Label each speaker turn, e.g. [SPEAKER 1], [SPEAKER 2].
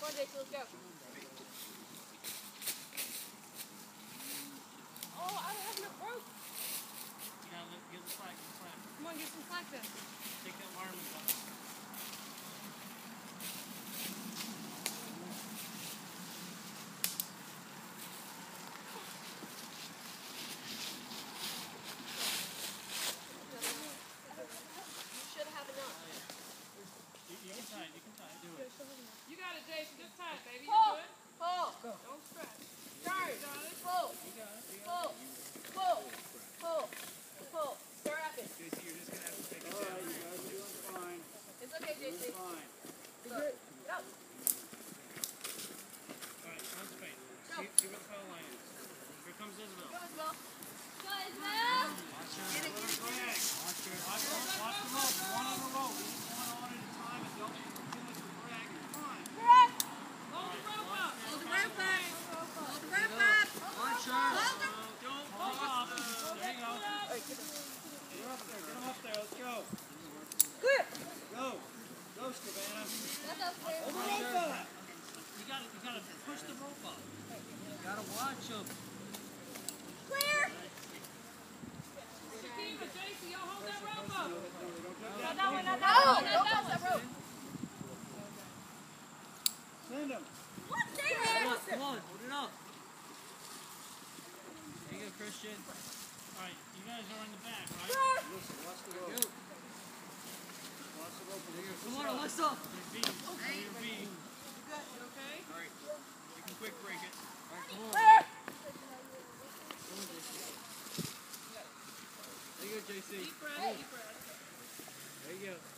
[SPEAKER 1] on, Jason, let's go. Oh, I don't have enough rope.
[SPEAKER 2] You gotta get the slack, get the slack.
[SPEAKER 1] Come on, get some slack then.
[SPEAKER 2] Take that arm and go. You can tie it, do it.
[SPEAKER 1] You got it, Jason, just tie it, baby.
[SPEAKER 3] Pull,
[SPEAKER 1] You're good.
[SPEAKER 3] pull,
[SPEAKER 1] Don't stretch.
[SPEAKER 3] turn, pull, pull, pull, pull, pull. Start rapping.
[SPEAKER 2] JC, you're just gonna have to take it down.
[SPEAKER 4] Alright, you guys are doing fine.
[SPEAKER 3] It's okay, JC.
[SPEAKER 4] Doing fine.
[SPEAKER 3] Good. Go.
[SPEAKER 2] Alright, one straight. See where the foul line is. Here comes Isabel.
[SPEAKER 3] Go, Isabel. Go, Isabel.
[SPEAKER 2] Watch her. Get it, drag. Watch her. Watch the rope. One on the rope. One on at a time and don't make too much of a drag. Come on.
[SPEAKER 3] Correct.
[SPEAKER 1] Hold the rope up.
[SPEAKER 3] Hold the rope up. Hold the rope up.
[SPEAKER 2] Watch her. Don't fall off. There you go. Get him up there. Get him up there. Let's go.
[SPEAKER 3] Good.
[SPEAKER 2] Go. Go, Savannah.
[SPEAKER 3] That's okay.
[SPEAKER 2] Hold the rope up. You gotta push the rope up. You gotta watch him.
[SPEAKER 3] Clear.
[SPEAKER 1] Shakima, Jason, y'all hold that rope up.
[SPEAKER 3] Not that one, not that one. Don't touch that rope.
[SPEAKER 4] Send him.
[SPEAKER 3] What, David?
[SPEAKER 2] Come on, hold it up. There you go, Christian. Alright, you guys are in the back, right?
[SPEAKER 4] Listen, watch the rope. Watch the rope.
[SPEAKER 2] Come on, let's up. Your V. Your V.
[SPEAKER 1] You okay?
[SPEAKER 2] Alright, you can quick break it. Alright, come on.
[SPEAKER 3] Clear.
[SPEAKER 2] There you go, JC.
[SPEAKER 1] Deep breath, deep breath.
[SPEAKER 2] There you go.